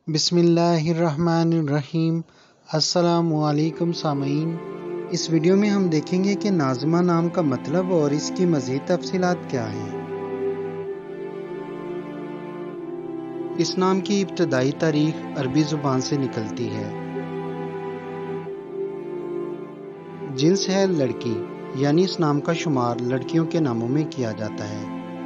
بسم اللہ الرحمن الرحیم۔ السلام علیکم سامعین، اس ویڈیو میں ہم دیکھیں گے کہ ناظمہ نام کا مطلب اور اس کی مزید تفصیلات کیا ہیں۔ اس نام کی ابتدائی تاریخ عربی زبان سے نکلتی ہے۔ جنس ہے لڑکی، یعنی اس نام کا شمار لڑکیوں کے ناموں میں کیا جاتا ہے۔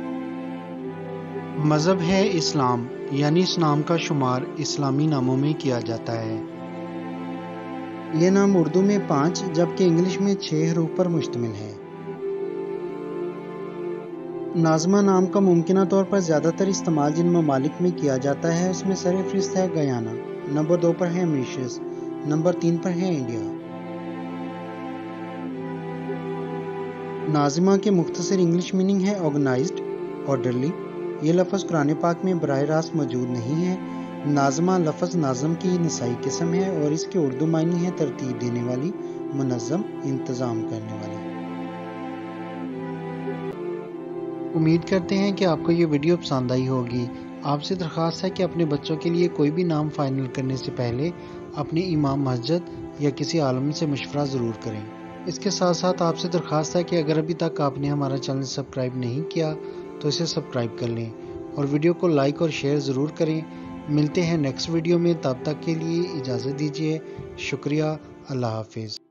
مذہب ہے اسلام، یعنی اس نام کا شمار اسلامی ناموں میں کیا جاتا ہے۔ یہ نام اردو میں 5 جبکہ انگلش میں 6 حروف پر مشتمل ہے۔ ناظمہ نام کا ممکنہ طور پر زیادہ تر استعمال جن ممالک میں کیا جاتا ہے اس میں سر فہرست ہے گیانا، نمبر 2 پر ہے ماریشس، نمبر 3 پر ہے انڈیا۔ ناظمہ کے مختصر انگلش میننگ ہے آرگنائزڈ، آرڈرلی۔ یہ لفظ قرآن پاک میں براہ راست موجود نہیں ہے۔ ناظمہ لفظ ناظم کی نسائی قسم ہے اور اس کے اردو معنی ہے ترتیب دینے والی، منظم، انتظام کرنے والی۔ امید کرتے ہیں کہ آپ کو یہ ویڈیو پسند آئی ہوگی۔ آپ سے درخواست ہے کہ اپنے بچوں کے لیے کوئی بھی نام فائنل کرنے سے پہلے اپنے امام مسجد یا کسی عالم سے مشورہ ضرور کریں۔ اس کے ساتھ ساتھ آپ سے درخواست ہے کہ اگر ابھی تک آپ نے ہمارا چینل سبسکرائب نہیں کیا تو اسے سبسکرائب کر لیں اور ویڈیو کو لائک اور شیئر ضرور کریں۔ ملتے ہیں نیکسٹ ویڈیو میں، تب تک کے لیے اجازت دیجیے۔ شکریہ، اللہ حافظ۔